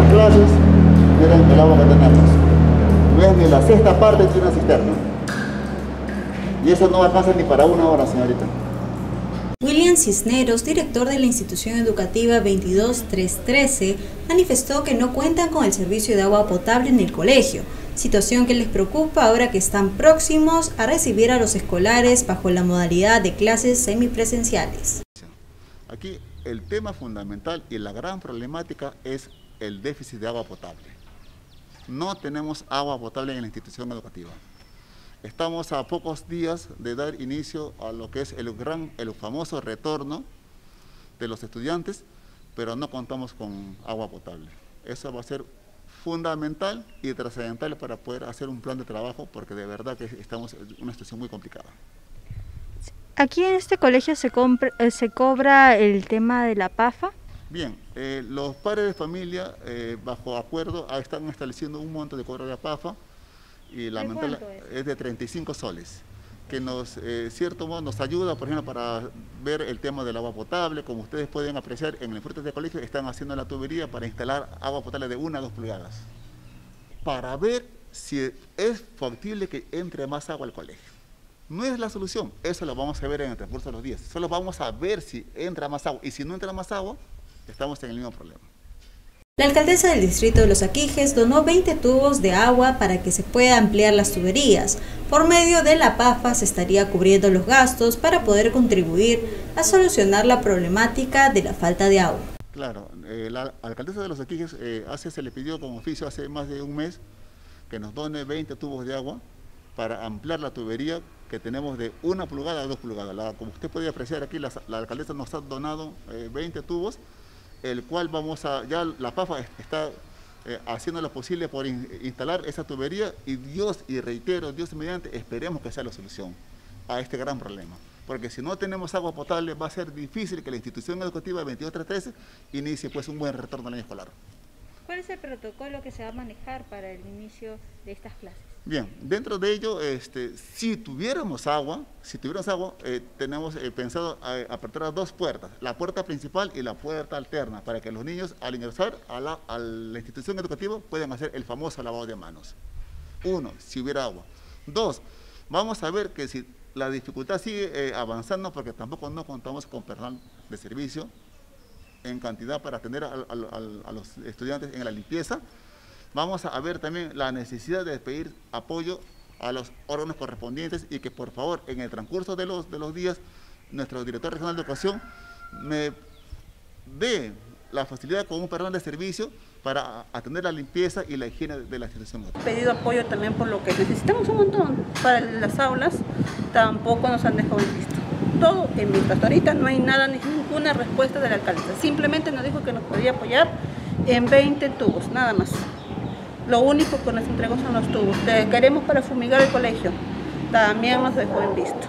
clases, miren el agua que tenemos. No es ni la sexta parte de una cisterna. Y eso no alcanza ni para una hora, señorita. William Cisneros, director de la institución educativa 22313, manifestó que no cuentan con el servicio de agua potable en el colegio, situación que les preocupa ahora que están próximos a recibir a los escolares bajo la modalidad de clases semipresenciales. Aquí el tema fundamental y la gran problemática es el déficit de agua potable. No tenemos agua potable en la institución educativa. Estamos a pocos días de dar inicio a lo que es el famoso retorno de los estudiantes, pero no contamos con agua potable. Eso va a ser fundamental y trascendental para poder hacer un plan de trabajo, porque de verdad que estamos en una situación muy complicada. Aquí en este colegio se cobra el tema de la PAFA. Bien, los padres de familia, bajo acuerdo, están estableciendo un monto de cobro de la PAFA, y lamentablemente es de 35 soles, que cierto modo nos ayuda, por ejemplo, para ver el tema del agua potable. Como ustedes pueden apreciar, en el frente del colegio están haciendo la tubería para instalar agua potable de 1 a 2 pulgadas, para ver si es factible que entre más agua al colegio. No es la solución, eso lo vamos a ver en el transcurso de los días, solo vamos a ver si entra más agua, y si no entra más agua, estamos en el mismo problema. La alcaldesa del distrito de Los Aquijes donó 20 tubos de agua para que se pueda ampliar las tuberías. Por medio de la PAFA se estaría cubriendo los gastos para poder contribuir a solucionar la problemática de la falta de agua. Claro, la alcaldesa de Los Aquijes se le pidió como oficio hace más de un mes que nos done 20 tubos de agua para ampliar la tubería que tenemos de 1 pulgada a 2 pulgadas. Como usted puede apreciar aquí, la alcaldesa nos ha donado 20 tubos, el cual ya la PAFA está haciendo lo posible por instalar esa tubería, y reitero, Dios mediante, esperemos que sea la solución a este gran problema. Porque si no tenemos agua potable, va a ser difícil que la institución educativa 22313 inicie pues un buen retorno al año escolar. ¿Cuál es el protocolo que se va a manejar para el inicio de estas clases? Bien, dentro de ello, si tuviéramos agua, tenemos pensado apertar 2 puertas, la puerta principal y la puerta alterna, para que los niños al ingresar a la institución educativa puedan hacer el famoso lavado de manos. 1, si hubiera agua. 2, vamos a ver que si la dificultad sigue avanzando, porque tampoco no contamos con personal de servicio en cantidad para atender a los estudiantes en la limpieza. Vamos a ver también la necesidad de pedir apoyo a los órganos correspondientes, y que por favor en el transcurso de los días nuestro director regional de educación me dé la facilidad con un personal de servicio para atender la limpieza y la higiene de la institución. He pedido apoyo también por lo que necesitamos un montón para las aulas, tampoco nos han dejado en visto. Todo en visto. Hasta ahorita no hay nada, ninguna respuesta de la alcaldesa. Simplemente nos dijo que nos podía apoyar en 20 tubos, nada más. Lo único que nos entregó son los tubos. Queremos para fumigar el colegio, también nos dejó en visto.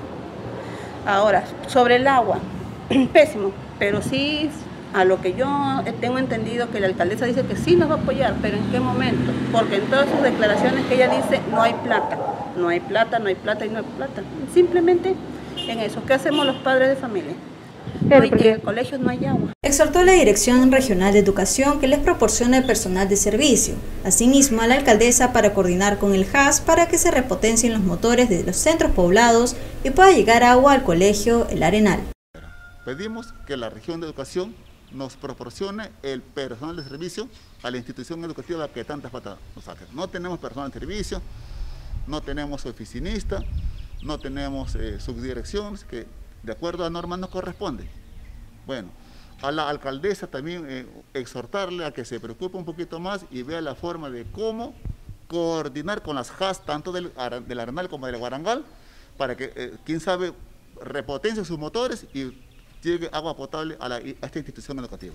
Ahora, sobre el agua, pésimo, pero sí, a lo que yo tengo entendido, que la alcaldesa dice que sí nos va a apoyar, pero ¿en qué momento? Porque en todas sus declaraciones que ella dice, no hay plata, no hay plata, no hay plata y no hay plata. Simplemente en eso. ¿Qué hacemos los padres de familia? En el colegio no hay agua. Exhortó a la Dirección Regional de Educación que les proporcione personal de servicio. Asimismo, a la alcaldesa para coordinar con el JAS para que se repotencien los motores de los centros poblados y pueda llegar agua al colegio El Arenal. Pedimos que la Región de Educación nos proporcione el personal de servicio a la institución educativa que tantas falta nos hace. No tenemos personal de servicio, no tenemos oficinista, no tenemos subdirecciones, que de acuerdo a normas nos corresponde. Bueno, a la alcaldesa también exhortarle a que se preocupe un poquito más y vea la forma de cómo coordinar con las JAS, tanto del Arenal como del Guarangal, para que, quién sabe, repotencien sus motores y llegue agua potable a esta institución educativa.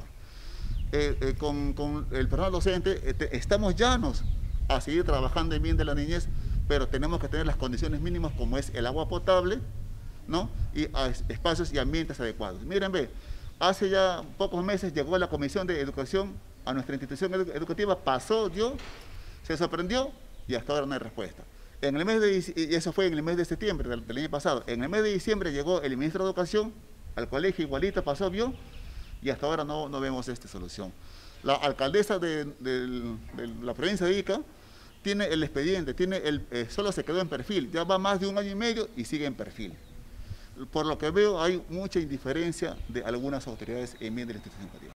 Con el personal docente estamos llanos a seguir trabajando en bien de la niñez, pero tenemos que tener las condiciones mínimas como es el agua potable, ¿no? Y espacios y ambientes adecuados. Miren, hace ya pocos meses llegó la Comisión de Educación a nuestra institución educativa, pasó, se sorprendió y hasta ahora no hay respuesta. Y eso fue en el mes de septiembre del año pasado. En el mes de diciembre llegó el ministro de Educación al colegio, igualito pasó, y hasta ahora no vemos esta solución. La alcaldesa de la provincia de Ica tiene el expediente, solo se quedó en perfil, ya va más de 1 año y medio y sigue en perfil. Por lo que veo, hay mucha indiferencia de algunas autoridades en bien de la institución educativa.